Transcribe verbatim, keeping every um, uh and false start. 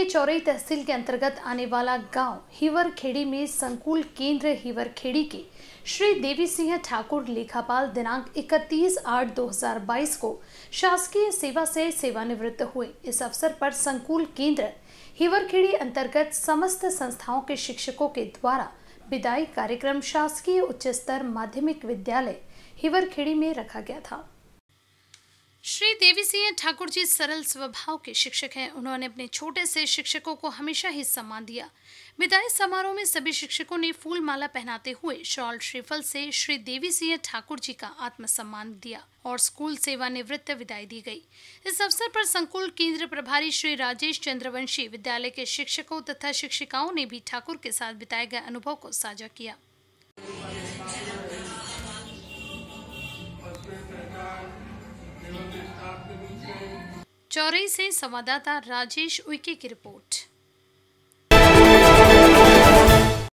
के चौरई तहसील के अंतर्गत आने वाला गांव हिवरखेड़ी में संकुल केंद्र हिवरखेड़ी के श्री देवी सिंह ठाकुर लेखापाल दिनांक इकतीस आठ दो हजार बाईस को शासकीय सेवा से सेवानिवृत्त हुए। इस अवसर पर संकुल केंद्र हिवरखेड़ी अंतर्गत समस्त संस्थाओं के शिक्षकों के द्वारा विदाई कार्यक्रम शासकीय उच्च स्तर माध्यमिक विद्यालय हिवरखेड़ी में रखा गया था। श्री देवी सिंह ठाकुर जी सरल स्वभाव के शिक्षक हैं। उन्होंने अपने छोटे से शिक्षकों को हमेशा ही सम्मान दिया। विदाई समारोह में सभी शिक्षकों ने फूल माला पहनाते हुए शॉल श्रीफल से श्री देवी सिंह ठाकुर जी का आत्मसम्मान दिया और स्कूल सेवानिवृत्त विदाई दी गई। इस अवसर पर संकुल केंद्र प्रभारी श्री राजेश चंद्रवंशी, विद्यालय के शिक्षकों तथा शिक्षिकाओं ने भी ठाकुर के साथ बिताए गए अनुभव को साझा किया। चौरई से संवाददाता राजेश उइके की रिपोर्ट।